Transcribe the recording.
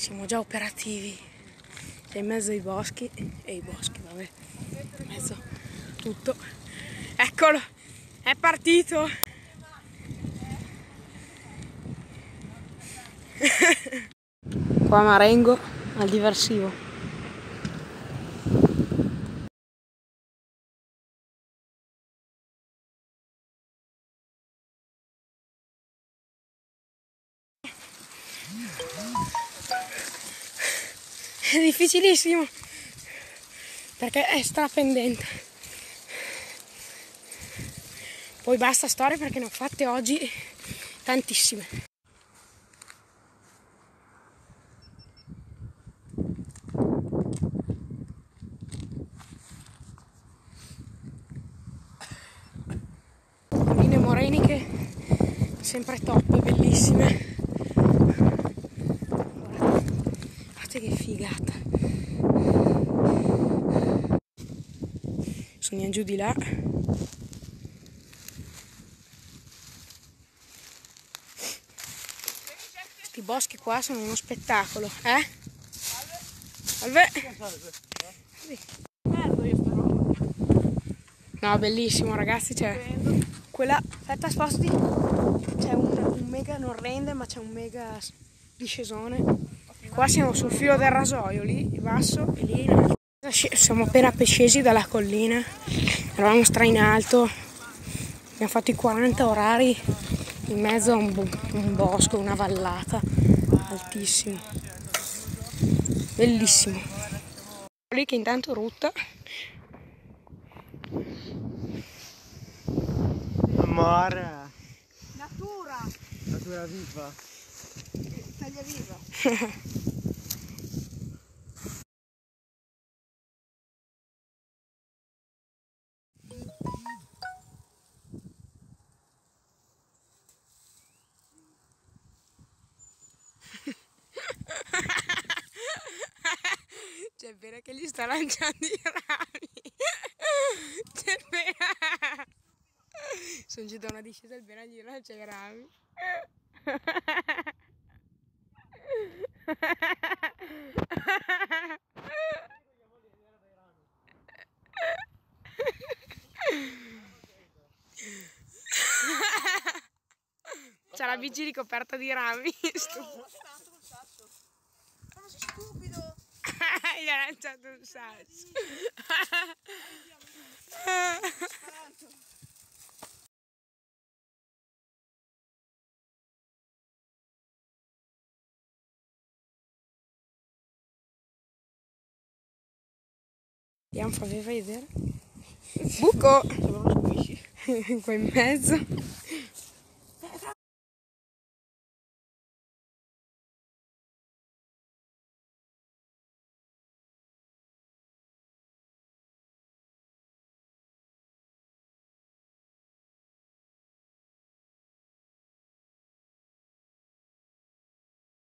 Siamo già operativi. Sei in mezzo ai boschi. Vabbè. In mezzo tutto. Eccolo! È partito! Qua a Marengo al diversivo. È difficilissimo perché è strapendente. Poi basta storie perché ne ho fatte oggi tantissime. Colline moreniche sempre top, bellissime. Guardate che figata. Sono giù di là. Questi boschi qua sono uno spettacolo, eh? Salve! No, bellissimo ragazzi, c'è quella, aspetta spostati, c'è un mega, non rende ma c'è un mega discesone. Qua siamo sul filo del rasoio, lì basso e lì siamo appena scesi dalla collina, eravamo stra in alto, abbiamo fatto i 40 orari in mezzo a un bosco, una vallata, altissimo, bellissimo. Lì che intanto rutta. Mare. Natura viva. Taglia viva. C'è bene che gli sta lanciando i rami. C'è bene. Sono giù da una discesa, il bene gli lancia i rami. C'ha la bici ricoperta di rami. Ma sei stupido! Gli ha lanciato un sasso. Andiamo, fammi vedere. Buco! Qua in mezzo.